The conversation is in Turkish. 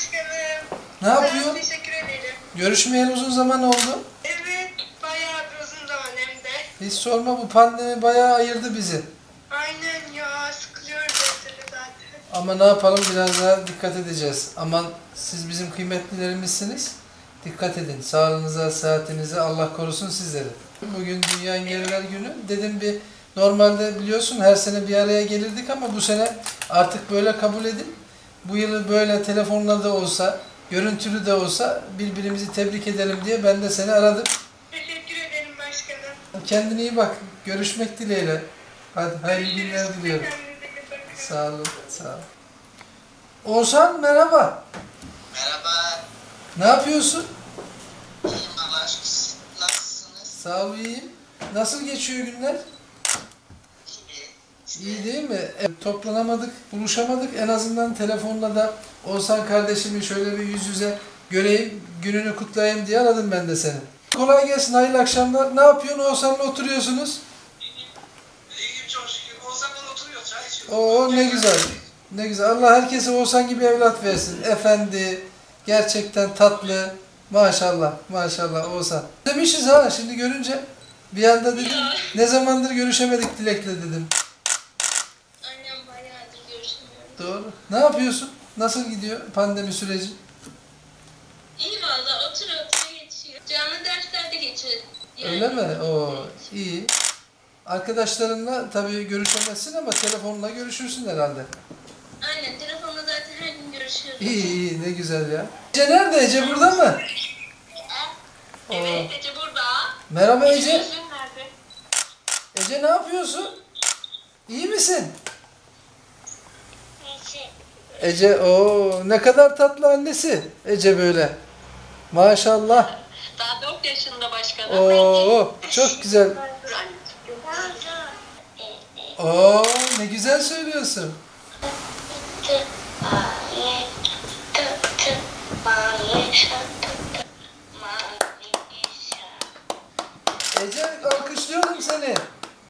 başkanım. Ne yapıyorsun? Teşekkür ederim. Görüşmeyeli uzun zaman oldu. Evet, bayağı bir uzun zaman hem de. Hiç sorma, bu pandemi bayağı ayırdı bizi. Aynen ya, sıkılıyoruz mesela zaten. Ama ne yapalım, biraz daha dikkat edeceğiz. Aman siz bizim kıymetlilerimizsiniz. Dikkat edin. Sağlığınıza, sıhhatinize, Allah korusun sizleri. Bugün Dünya Engelliler Günü. Dedim bir, normalde biliyorsun her sene bir araya gelirdik ama bu sene artık böyle kabul edin. Bu yılı böyle telefonla da olsa, görüntülü de olsa birbirimizi tebrik edelim diye ben de seni aradım. Teşekkür ederim başkanım. Kendine iyi bak. Görüşmek dileğiyle. Hadi hayırlı günler diliyorum. Kendinize iyi bakın. Sağ olun. Sağ olun. Oğuzhan merhaba. Merhaba, Ne yapıyorsun? iyiyim Allah'a şükür. Siz nasılsınız? Sağ ol, iyiyim. Nasıl geçiyor günler? İyi. İyi değil mi? Toplanamadık, buluşamadık. En azından telefonla da Oğuzhan kardeşimi şöyle bir yüz yüze göreyim, gününü kutlayayım diye aradım ben de seni. Kolay gelsin, hayırlı akşamlar. Ne yapıyorsun? Oğuzhan'la oturuyorsunuz. İyiyim çok şükür. Oğuzhan'la oturuyoruz, çay içiyoruz. Oo ne güzel. Ne güzel. Allah herkese Oğuzhan gibi evlat versin. Efendi, gerçekten tatlı. Maşallah, maşallah Oğuzhan. Demişiz ha şimdi görünce. Bir anda dedim, ne zamandır görüşemedik Dilek'le dedim. Annem bayağıdır görüşmüyorum. Doğru. Ne yapıyorsun? Nasıl gidiyor pandemi süreci? İyi valla, otur geçiyor. Canlı derslerde geçiyor. Öyle mi? Oo, iyi. Arkadaşlarınla tabii görüşemezsin ama telefonla görüşürsün herhalde. Aynen, telefonla zaten her gün görüşüyoruz. İyi iyi, ne güzel ya. Ece nerede? Ece burada mı? Evet, Ece burada. Merhaba Ece. Nerede? Ece ne yapıyorsun? İyi misin? Ece o ne kadar tatlı annesi. Ece böyle. Maşallah. Daha 4 yaşında başkanım. Oo çok güzel. Oo ne güzel söylüyorsun.